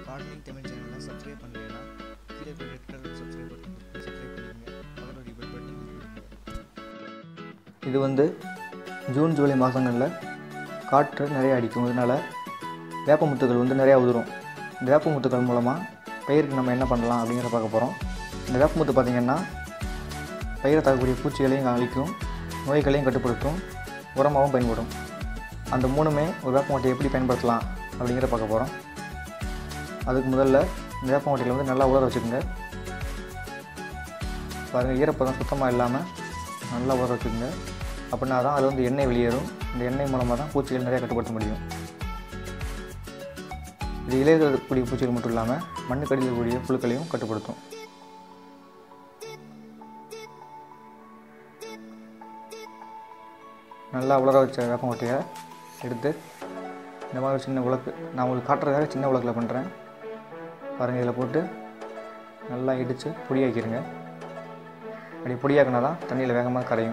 Gardening Tamil சேனலை subscribe பண்ணலைன்னா கீழே இருக்கிற red colour subscribe button subscribe பண்ணிடுங்க. பக்கத்தில் ஒரு பெல் பட்டன் இது வந்து ஜூன் ஜூலை மாதங்களில் காற்று நிறைய அடிக்கும். இதனால் வேப்பமுத்துக்கள் வந்து நிறையா உதிரும். இந்த வேப்பமுத்துக்கள் மூலமாக பயிருக்கு நம்ம என்ன பண்ணலாம் அப்படிங்கிறத பார்க்க போகிறோம். இந்த வேப்பமுத்து பார்த்திங்கன்னா பயிரை தாக்கக்கூடிய பூச்சிகளையும் அழிக்கும், நோய்களையும் கட்டுப்படுத்தும், உரமாகவும் பயன்படும். அந்த மூணுமே ஒரு வேப்பமட்டையை எப்படி பயன்படுத்தலாம் அப்படிங்கிறத பார்க்க போகிறோம். அதுக்கு முதல்ல இந்த வேப்பமட்டையில் வந்து நல்லா உலர வச்சுக்கோங்க. பாருங்கள், ஈரப்பதம் சுத்தமாக இல்லாமல் நல்லா உலர வச்சுக்கோங்க. அப்படின்னா தான் அதில் வந்து எண்ணெய் வெளியேறும். இந்த எண்ணெய் மூலமாக தான் பூச்சிகள் நிறையா கட்டுப்படுத்த முடியும். இது இலையில் இருக்கக்கூடிய பூச்சிகள் மட்டும் இல்லாமல் மண்ணுக்கு அடியில் இருக்கக்கூடிய புழுக்களையும் கட்டுப்படுத்தும். நல்லா உலர வச்ச வேப்பமட்டையை எடுத்து இந்த மாதிரி சின்ன உலக்கு, நான் உங்களுக்கு காட்டுறதுக்காக சின்ன உலக்கில் பண்ணுறேன். பாருங்கள், இதில் போட்டு நல்லா இடித்து பொடியாக்கிடுங்க. அப்படி பொடியாக்கினா தான் தண்ணியில் வேகமாக கரையும்.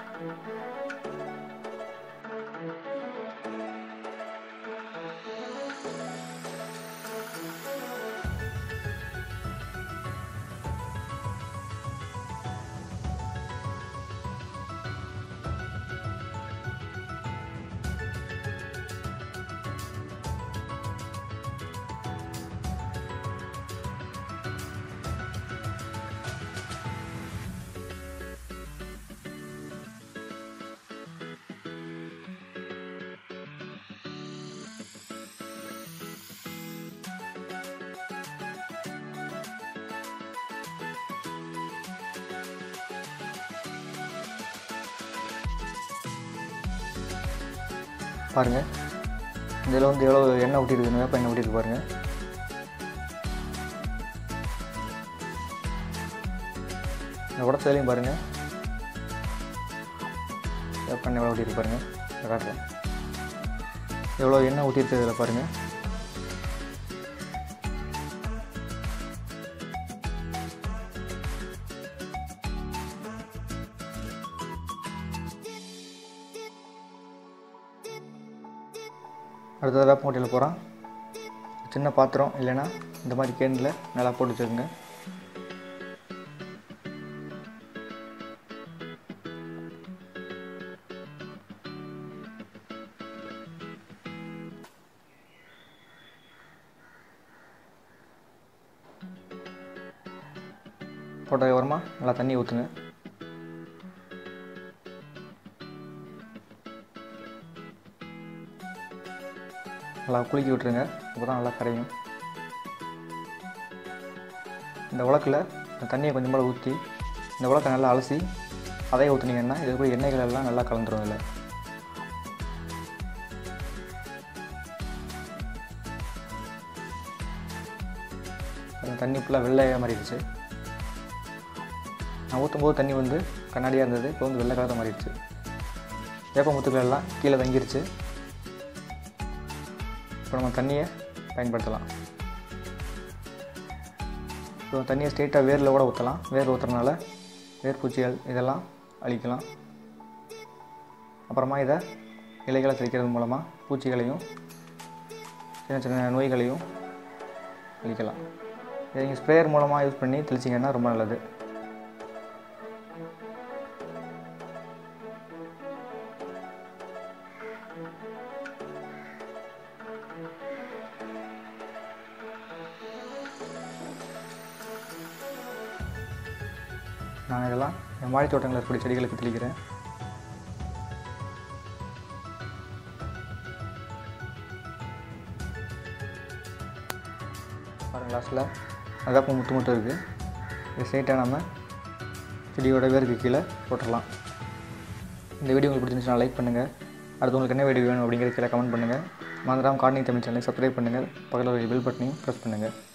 பாருங்கள், இதில் வந்து எவ்வளோ எண்ணெய் ஊட்டிருக்கு, வேப்ப எண்ணெய் ஊட்டிருக்கு பாருங்கள். இந்த உடச்சதுலையும் பாருங்கள் வேப்ப எண்ணெய் எவ்வளோ ஊட்டிருக்கு பாருங்கள். காட்டுறேன் எவ்வளோ எண்ணெய் ஊட்டிருக்கு இதில் பாருங்கள். அடுத்தது வேப்பமட்டையில் போகிறோம். சின்ன பாத்திரம் இல்லைன்னா இந்த மாதிரி கேனில் நல்லா போட்டு வச்சுருங்க. போட்டதுக்கு அப்புறமா நல்லா தண்ணி ஊற்றுங்க. நல்லா குலுக்கி விட்டுருங்க. அப்போ தான் நல்லா கரையும். இந்த உலக்கில் இந்த தண்ணியை கொஞ்சம் போல் ஊற்றி இந்த உலக்கை நல்லா அலசி அதையே ஊற்றுனீங்கன்னா இது கூட எண்ணெய்கள் எல்லாம் நல்லா கலந்துரும். இதில் அந்த தண்ணி ஃபுல்லாக வெள்ளையாக மாறிடுச்சு. நான் ஊற்றும் போது தண்ணி வந்து கண்ணாடியாக இருந்தது, இப்போ வந்து வெள்ளை கலராக மாறிடுச்சு. வேப்பமுத்துக்கள் எல்லாம் கீழே தங்கிருச்சு. இப்போ நம்ம தண்ணியை பயன்படுத்தலாம். இப்போ தண்ணியை ஸ்ட்ரெயிட்டாக வேரில் கூட ஊற்றலாம். வேர் ஊற்றுறதுனால வேர்பூச்சிகள் இதெல்லாம் அழிக்கலாம். அப்புறமா இதை இலைகளை தெளிக்கிறது மூலமாக பூச்சிகளையும் சின்ன சின்ன நோய்களையும் அழிக்கலாம். இதை நீங்கள் ஸ்ப்ரேயர் மூலமாக யூஸ் பண்ணி தெளிச்சிங்கன்னா ரொம்ப நல்லது. நான் இதெல்லாம் என் மாடி தோட்டங்களில் இருக்கக்கூடிய செடிகளுக்கு தெளிக்கிறேன். பாருங்கள், லாஸ்ட்டில் வேப்பம் முட்டு மட்டும் இருக்குது. இது ஸ்ட்ரெயிட்டாக நம்ம செடியோட வேருக்கு கீழே போட்டுடலாம். இந்த வீடியோ உங்களுக்கு பிடிச்சிருந்துச்சுன்னா லைக் பண்ணுங்கள். அடுத்து உங்களுக்கு என்ன வீடியோ வேணும் அப்படிங்கிற கீழே கமெண்ட் பண்ணுங்கள். மறந்துடாமல் கார்டனிங் தமிழ் சேனலை சப்ஸ்கிரைப் பண்ணுங்கள். பக்கத்தில் ஒரு பெல் பட்டனையும் ப்ரெஸ் பண்ணுங்கள்.